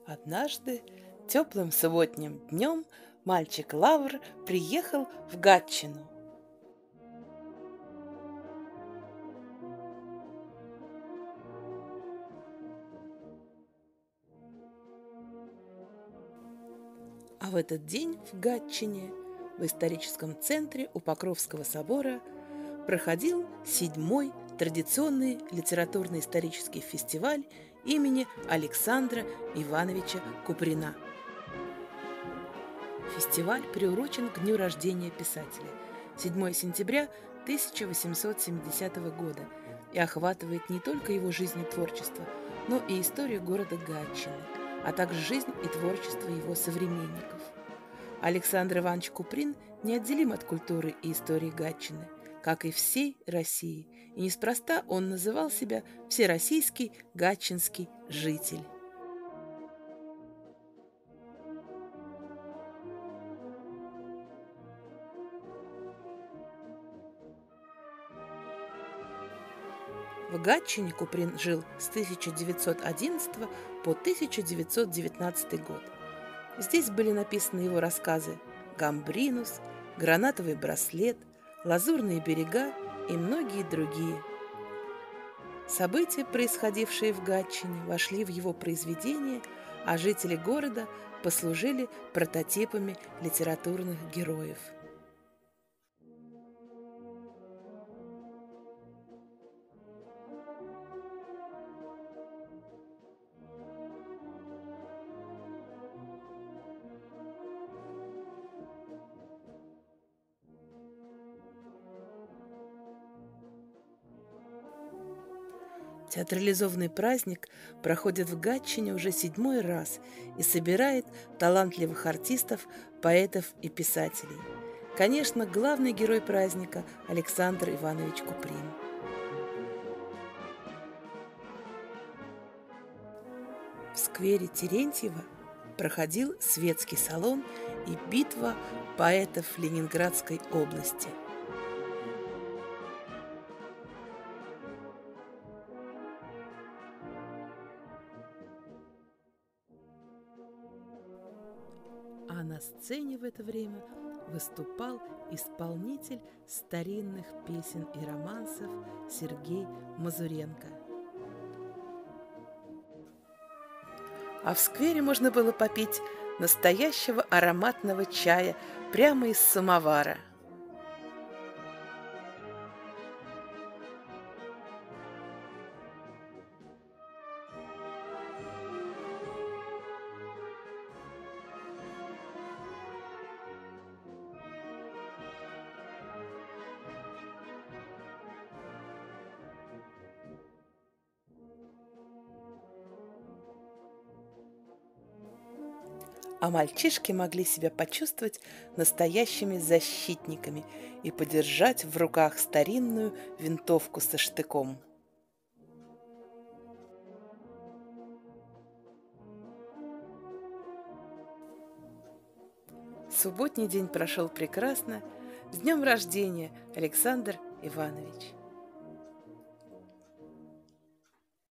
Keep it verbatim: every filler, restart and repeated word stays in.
Однажды, теплым субботним днем, мальчик Лавр приехал в Гатчину. А в этот день в Гатчине, в историческом центре у Покровского собора, проходил седьмой традиционный литературно-исторический фестиваль имени Александра Ивановича Куприна. Фестиваль приурочен к дню рождения писателя – седьмого сентября тысяча восемьсот семидесятого года и охватывает не только его жизнь и творчество, но и историю города Гатчины, а также жизнь и творчество его современников. Александр Иванович Куприн неотделим от культуры и истории Гатчины, как и всей России, и неспроста он называл себя всероссийский гатчинский житель. В Гатчине Куприн жил с тысяча девятьсот одиннадцатого по тысяча девятьсот девятнадцатый год. Здесь были написаны его рассказы «Гамбринус», «Гранатовый браслет», «Лазурные берега» и многие другие. События, происходившие в Гатчине, вошли в его произведения, а жители города послужили прототипами литературных героев. Театрализованный праздник проходит в Гатчине уже седьмой раз и собирает талантливых артистов, поэтов и писателей. Конечно, главный герой праздника – Александр Иванович Куприн. В сквере Терентьева проходил светский салон и битва поэтов Ленинградской области. А на сцене в это время выступал исполнитель старинных песен и романсов Сергей Мазуренко. А в сквере можно было попить настоящего ароматного чая прямо из самовара. А мальчишки могли себя почувствовать настоящими защитниками и подержать в руках старинную винтовку со штыком. Субботний день прошел прекрасно. С днем рождения, Александр Иванович!